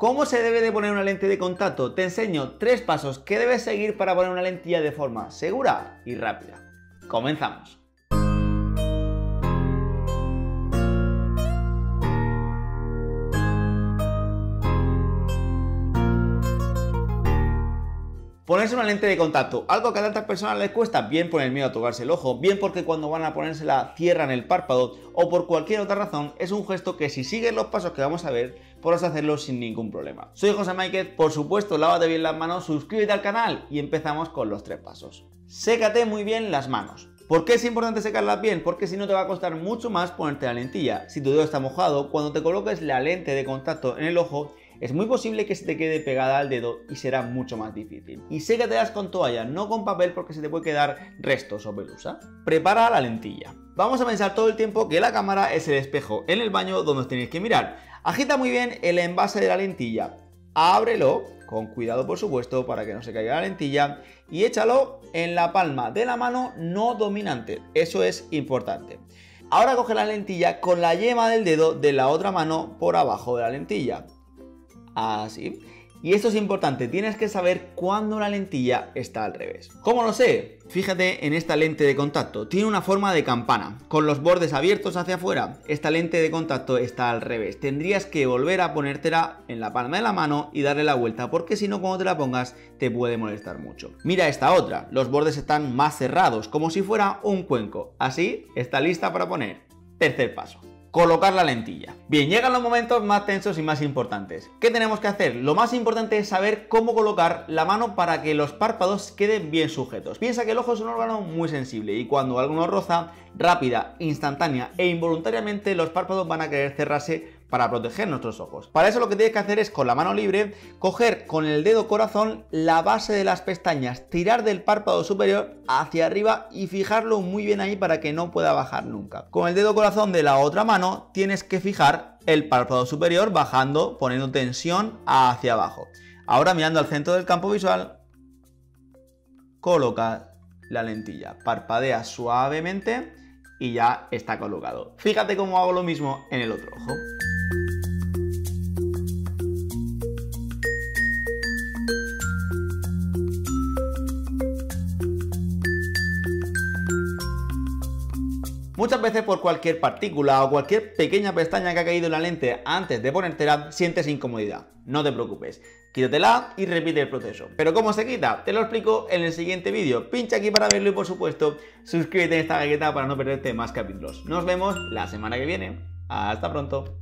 ¿Cómo se debe de poner una lente de contacto? Te enseño 3 pasos que debes seguir para poner una lentilla de forma segura y rápida. Comenzamos. Ponerse una lente de contacto, algo que a tantas personas les cuesta, bien por el miedo a tocarse el ojo, bien porque cuando van a ponérsela cierran el párpado o por cualquier otra razón, es un gesto que si sigues los pasos que vamos a ver, podrás hacerlo sin ningún problema. Soy José Máiquez, por supuesto, lávate bien las manos, suscríbete al canal y empezamos con los 3 pasos. Sécate muy bien las manos. ¿Por qué es importante secarlas bien? Porque si no te va a costar mucho más ponerte la lentilla. Si tu dedo está mojado, cuando te coloques la lente de contacto en el ojo, es muy posible que se te quede pegada al dedo y será mucho más difícil. Y sécatelas con toalla, no con papel, porque se te puede quedar restos o pelusa. Prepara la lentilla. Vamos a pensar todo el tiempo que la cámara es el espejo en el baño donde os tenéis que mirar. Agita muy bien el envase de la lentilla. Ábrelo, con cuidado por supuesto, para que no se caiga la lentilla, y échalo en la palma de la mano no dominante. Eso es importante. Ahora coge la lentilla con la yema del dedo de la otra mano por abajo de la lentilla. Así. Y esto es importante, tienes que saber cuándo la lentilla está al revés. ¿Cómo lo sé? Fíjate en esta lente de contacto, tiene una forma de campana, con los bordes abiertos hacia afuera. Esta lente de contacto está al revés, tendrías que volver a ponértela en la palma de la mano y darle la vuelta, porque si no cuando te la pongas te puede molestar mucho. Mira esta otra, los bordes están más cerrados, como si fuera un cuenco. Así está lista para poner. Tercer paso. Colocar la lentilla. Bien, llegan los momentos más tensos y más importantes. ¿Qué tenemos que hacer? Lo más importante es saber cómo colocar la mano para que los párpados queden bien sujetos. Piensa que el ojo es un órgano muy sensible y cuando algo nos roza, rápida, instantánea e involuntariamente los párpados van a querer cerrarse para proteger nuestros ojos. Para eso lo que tienes que hacer es con la mano libre, coger con el dedo corazón la base de las pestañas, tirar del párpado superior hacia arriba y fijarlo muy bien ahí para que no pueda bajar nunca. Con el dedo corazón de la otra mano tienes que fijar el párpado superior bajando, poniendo tensión hacia abajo. Ahora mirando al centro del campo visual, coloca la lentilla, parpadea suavemente y ya está colocado. Fíjate cómo hago lo mismo en el otro ojo. Muchas veces por cualquier partícula o cualquier pequeña pestaña que ha caído en la lente antes de ponértela, sientes incomodidad. No te preocupes, quítatela y repite el proceso. ¿Pero cómo se quita? Te lo explico en el siguiente vídeo. Pincha aquí para verlo y por supuesto, suscríbete a esta galleta para no perderte más capítulos. Nos vemos la semana que viene. Hasta pronto.